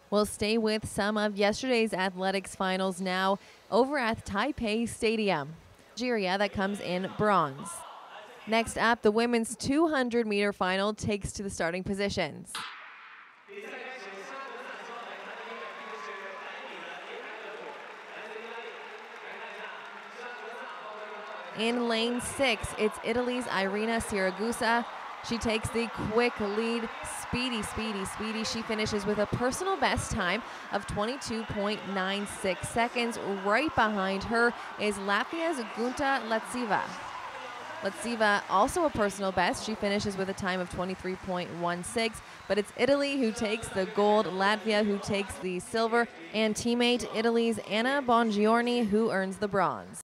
We'll stay with some of yesterday's athletics finals now over at Taipei Stadium. Nigeria that comes in bronze. Next up, the women's 200-meter final takes to the starting positions. In lane 6, it's Italy's Irina Siragusa. She takes the quick lead. Speedy. She finishes with a personal best time of 22.96 seconds. Right behind her is Latvia's Gunta Latseva. Latseva also a personal best. She finishes with a time of 23.16, but it's Italy who takes the gold, Latvia who takes the silver, and teammate Italy's Anna Bongiorni who earns the bronze.